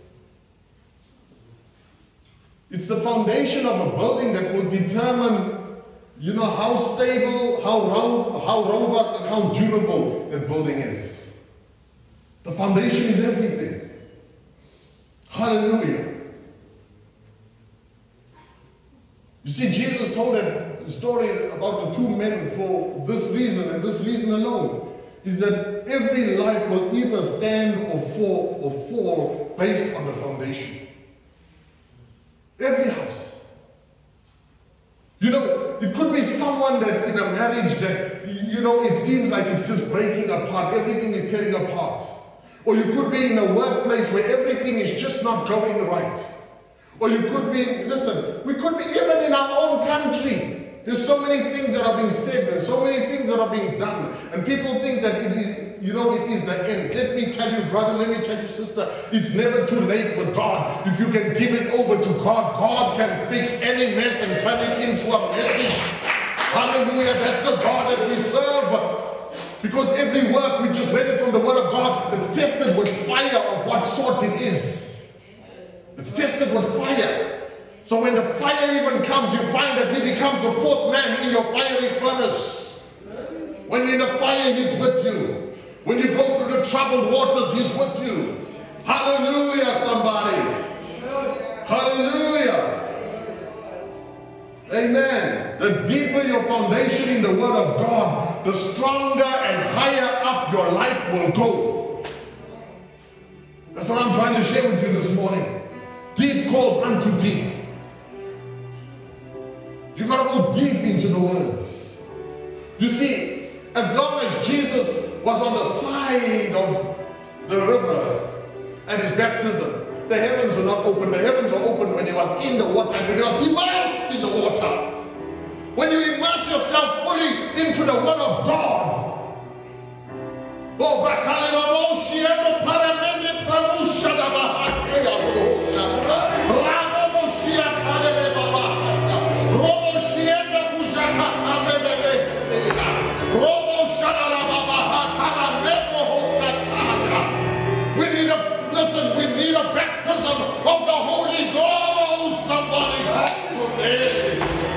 [SPEAKER 2] It's the foundation of a building that will determine, how stable, how robust, and how durable that building is. The foundation is everything. Hallelujah. You see, Jesus told that story about the two men for this reason and this reason alone, is that every life will either stand or fall based on the foundation. Every house. You know, it could be someone that's in a marriage that, you know, it seems like it's just breaking apart. Everything is tearing apart. Or you could be in a workplace where everything is just not going right. Or you could be, listen, we could be even in our own country. There's so many things that are being said and so many things that are being done. And people think that it is, you know, it is the end. Let me tell you, brother, let me tell you, sister, it's never too late with God. If you can give it over to God, God can fix any mess and turn it into a message. Hallelujah, that's the God that we serve. Because every work, we just read it from the Word of God, it's tested with fire of what sort it is. It's tested with fire. So when the fire even comes, you find that he becomes the fourth man in your fiery furnace. When you're in the fire, he's with you. When you go through the troubled waters, he's with you. Hallelujah, somebody. Hallelujah. Amen. The deeper your foundation in the Word of God, the stronger and higher up your life will go. That's what I'm trying to share with you this morning. Deep calls unto deep. You got to go deep into the words. You see, as long as Jesus was on the side of the river at his baptism, the heavens were not open. The heavens were open when he was in the water and when he was immersed in the water. When you immerse yourself fully into the Word of God, we need a baptism of the Holy Ghost. Somebody talk to me.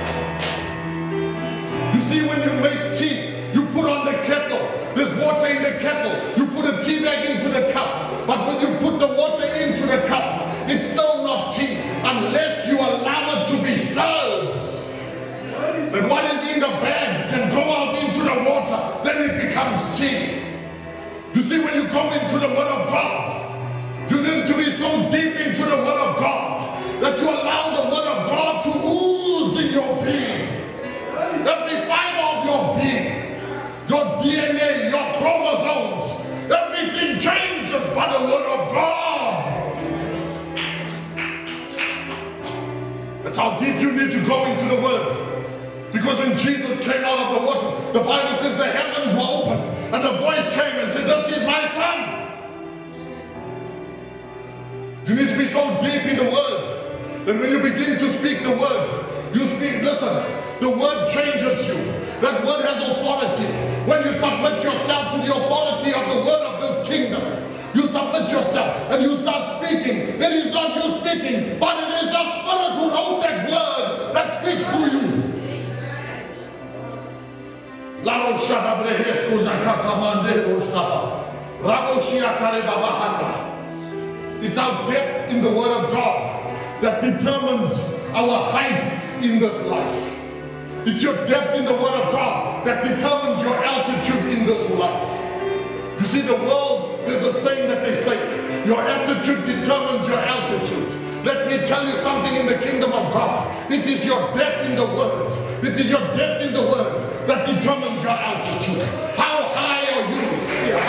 [SPEAKER 2] You see, when you make tea, you put on the kettle. There's water in the kettle. You put a tea bag into the cup. But when you put the water into the cup, it's still not tea unless you allow it to be stirred. Then what is in the bag can go out into the water. Then it becomes tea. You see, when you go into the Word of God, you need to be so deep into the Word of God that you allow the Word of God to ooze in your being. Every fiber of your being, your DNA, your chromosomes, everything changes by the Word of God. That's how deep you need to go into the Word. Because when Jesus came out of the water, the Bible says the heavens were open and the voice came and said, "This is my Son." You need to be so deep in the Word that when you begin to speak the Word, you speak, listen, the Word changes you. That Word has authority. When you submit yourself to the authority of the Word of this kingdom, you submit yourself and you start speaking. It is not you speaking, but it is the Spirit who wrote that Word that speaks through you. It's our depth in the Word of God that determines our height in this life. It's your depth in the Word of God that determines your altitude in this life. You see, the world, there's a saying that they say, your attitude determines your altitude. Let me tell you something in the kingdom of God. It is your depth in the Word. It is your depth in the Word that determines your altitude. How high are you?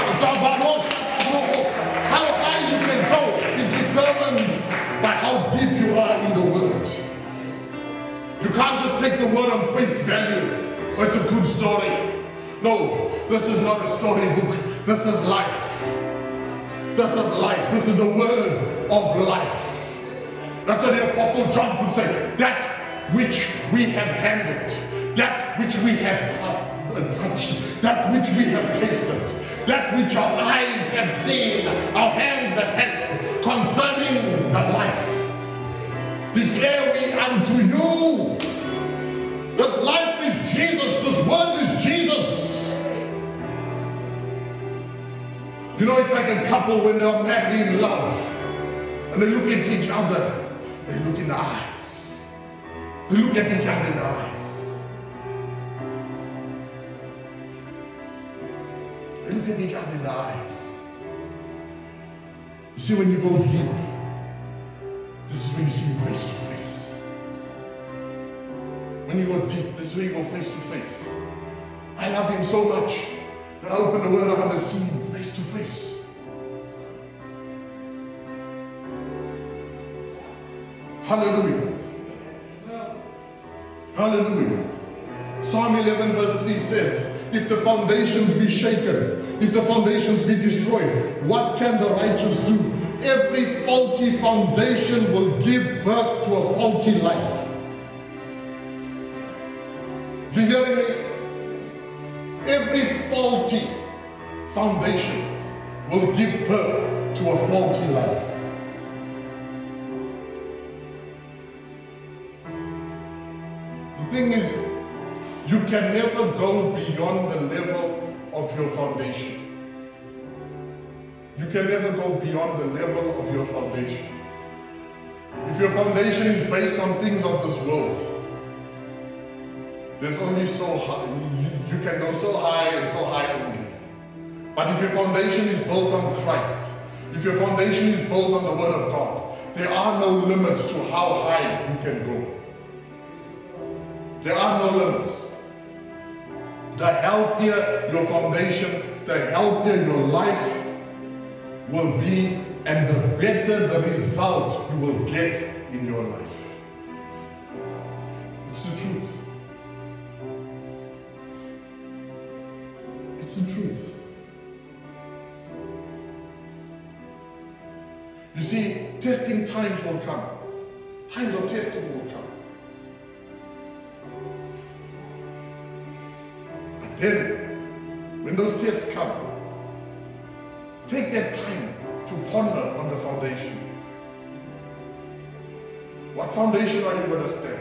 [SPEAKER 2] How high you can go is determined by how deep you are in the Word. You can't just take the Word on face value. Oh, it's a good story. No, this is not a storybook. This is life. This is life. This is the Word of life. That's what the Apostle John would say. That which we have handled, that which we have touched, that which we have tasted, that which our eyes have seen, our hands have handled, concerning the life, declare we unto you. This life is Jesus. This Word is Jesus. You know, it's like a couple when they're madly in love and they look at each other. They look in the eyes. They look at each other in the eyes. They look at each other in the eyes. You see, when you go deep, this is when you see him face to face. When you go deep, this is when you go face to face. I love him so much that I open the word, I want to see him face to face. Hallelujah. Hallelujah. Psalm 11 verse 3 says, if the foundations be shaken, if the foundations be destroyed, what can the righteous do? Every faulty foundation will give birth to a faulty life. You hearing me? Every faulty foundation will give birth to a faulty life. The thing is, you can never go beyond the level of your foundation. You can never go beyond the level of your foundation. If your foundation is based on things of this world, there's only so high, you can go so high and so high only. But if your foundation is built on Christ, if your foundation is built on the Word of God, there are no limits to how high you can go. There are no limits. The healthier your foundation, the healthier your life will be, and the better the result you will get in your life. It's the truth. It's the truth. You see, testing times will come. Times of testing will come. But then, when those tests come, take that time to ponder on the foundation. What foundation are you going to stand?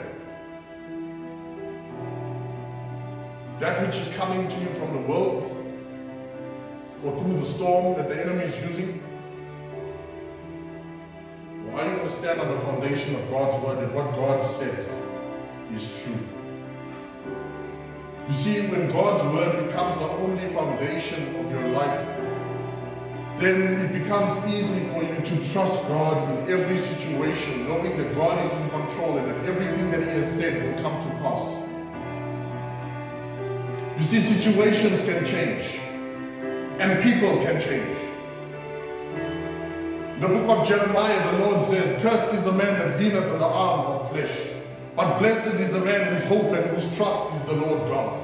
[SPEAKER 2] That which is coming to you from the world, or through the storm that the enemy is using? Or are you going to stand on the foundation of God's word, that what God said is true? You see, when God's word becomes the only foundation of your life, then it becomes easy for you to trust God in every situation, knowing that God is in control and that everything that He has said will come to pass. You see, situations can change, and people can change. In the book of Jeremiah, the Lord says, cursed is the man that leaneth on the arm of flesh, but blessed is the man whose hope and whose trust is the Lord God.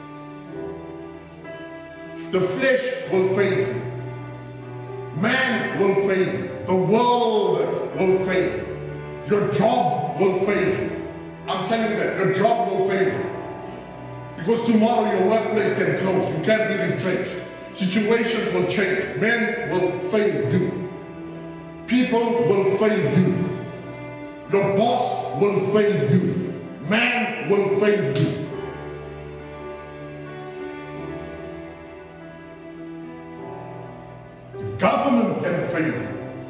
[SPEAKER 2] The flesh will fail you. Man will fail you. The world will fail you. Your job will fail you. I'm telling you that. Your job will fail you. Because tomorrow your workplace can close. You can't be retrenched. Situations will change. Men will fail you. People will fail you. Your boss will fail you. Man will fail you. Government can fail you.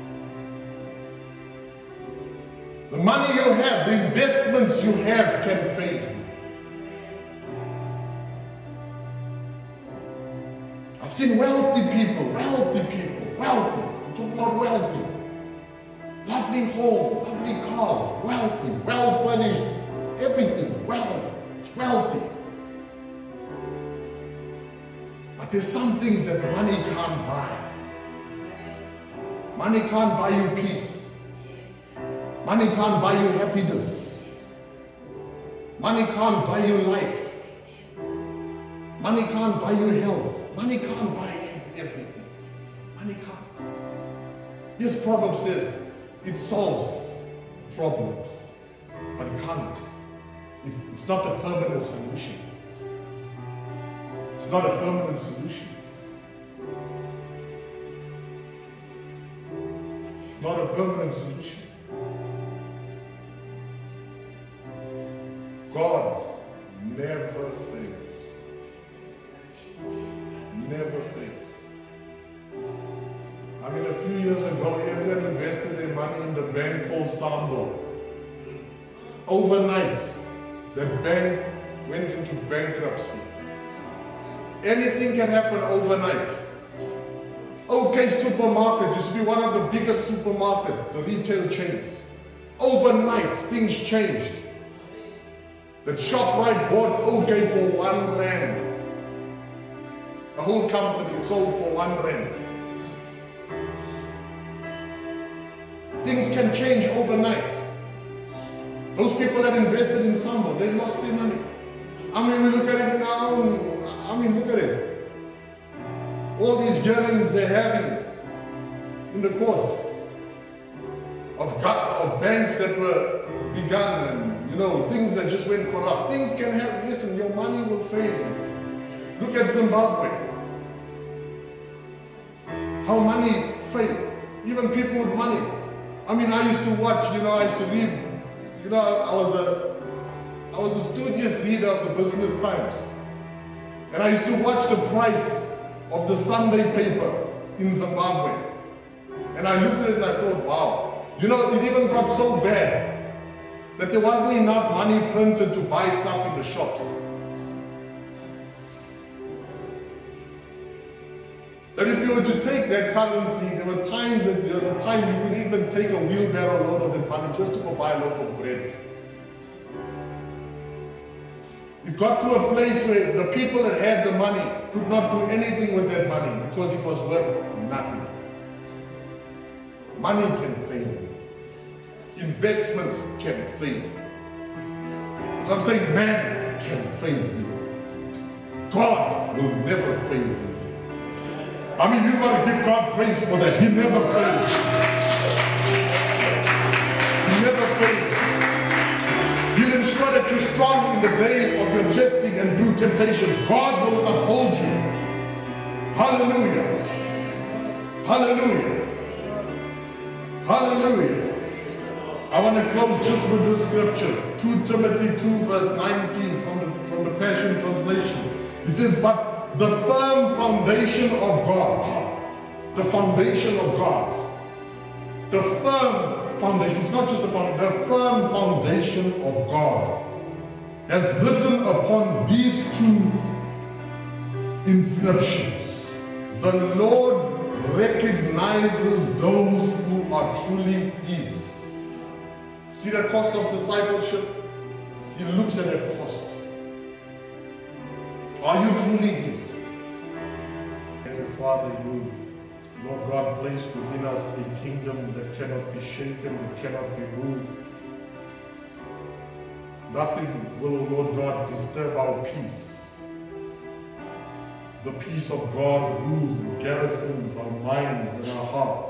[SPEAKER 2] The money you have, the investments you have can fail you. I've seen wealthy people, wealthy. I'm talking about wealthy. Lovely home, lovely cars, wealthy, well furnished, everything, wealthy. But there's some things that money can't buy. Money can't buy you peace. Money can't buy you happiness. Money can't buy you life. Money can't buy you health. Money can't buy everything. Money can't. Yes, Proverbs says it solves problems, but it can't. It's not a permanent solution. It's not a permanent solution. Not a permanent solution. God never fails. Never fails. I mean, a few years ago, everyone invested their money in the bank called Sambo. Overnight, that bank went into bankruptcy. Anything can happen overnight. OK Supermarket used to be one of the biggest supermarkets, the retail chains. Overnight, things changed. That ShopRite bought OK for R1. The whole company sold for R1. Things can change overnight. Those people that invested in Sambo, they lost their money. I mean, we look at it now, look at it. All these hearings they're having in the courts of banks that were begun and, things that just went corrupt. Things can happen. Listen, your money will fail you. Look at Zimbabwe. How money failed. Even people with money. I mean, I used to watch, I used to read, I was a studious reader of the Business Times. And I used to watch the price of the Sunday paper in Zimbabwe. And I looked at it and I thought, wow. It even got so bad that there wasn't enough money printed to buy stuff in the shops. That if you were to take that currency, there was a time you could even take a wheelbarrow load of that money just to go buy a loaf of bread. It got to a place where the people that had the money could not do anything with that money because it was worth nothing. Money can fail you. Investments can fail you. So I'm saying man can fail you. God will never fail you. I mean, you got to give God praise for that. He never fails. He never fails. He'll ensure that you're strong in the day of your testing and due temptations. God will uphold you. Hallelujah. Hallelujah. Hallelujah. I want to close just with this scripture. 2 Timothy 2 verse 19 from the Passion Translation. It says, but the firm foundation of God, the foundation of God, the firm foundation, it's not just the foundation, the firm foundation of God has written upon these 2 inscriptions. The Lord recognizes those who are truly His. See the cost of discipleship? He looks at that cost. Are you truly His? Thank you, Father, you, Lord God, placed within us a kingdom that cannot be shaken, that cannot be moved. Nothing will, Lord God, disturb our peace. The peace of God rules and garrisons our minds and our hearts.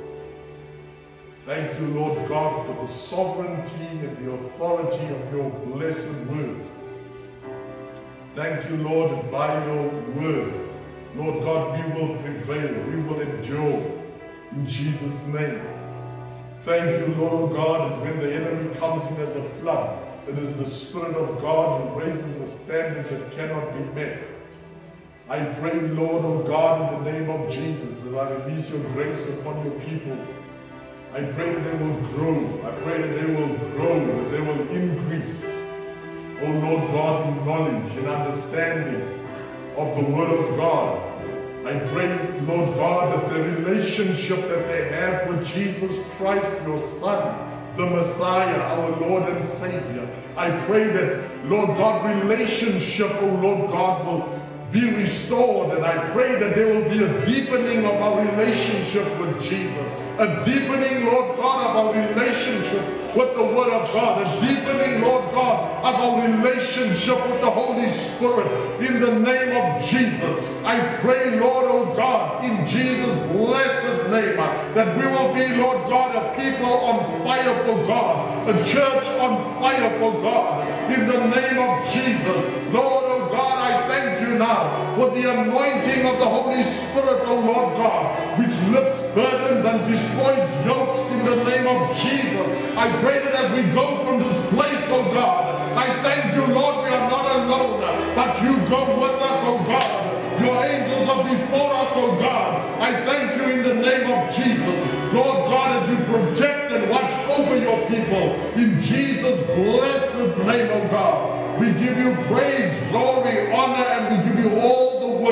[SPEAKER 2] Thank you, Lord God, for the sovereignty and the authority of your blessed word. Thank you, Lord, that by your word, Lord God, we will prevail, we will endure in Jesus' name. Thank you, Lord, oh God, that when the enemy comes in as a flood, it is the Spirit of God who raises a standard that cannot be met. I pray, Lord, oh God, in the name of Jesus, as I release your grace upon your people, I pray that they will grow. I pray that they will grow, that they will increase. Oh Lord God, in knowledge and understanding of the Word of God. I pray, Lord God, that the relationship that they have with Jesus Christ, your Son, the Messiah, our Lord and Savior. I pray that, Lord God, relationship, oh Lord God, will be restored, and I pray that there will be a deepening of our relationship with Jesus, a deepening, Lord God, of our relationship with the Word of God, a deepening, Lord God, of our relationship with the Holy Spirit, in the name of Jesus. I pray, Lord, oh God, in Jesus' blessed name, that we will be, Lord God, a people on fire for God, a church on fire for God, in the name of Jesus. Lord, oh God, I thank you now for the anointing of the Holy Spirit, oh Lord God, which lifts burdens and destroys yokes in the name of Jesus. I pray that as we go from this place, oh God, I thank you, Lord, we are not alone, but you go with us, oh God. Your angels are before us, oh God. I thank you in the name of Jesus. Lord God, that you protect and watch over your people. In Jesus' blessed name, oh God. We give you praise, glory, honor, and we give you all the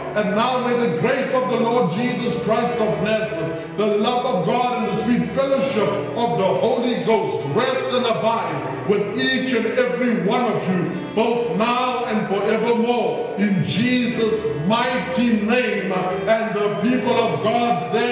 [SPEAKER 2] And now may the grace of the Lord Jesus Christ of Nazareth, the love of God, and the sweet fellowship of the Holy Ghost rest and abide with each and every one of you, both now and forevermore, in Jesus' mighty name. And the people of God say,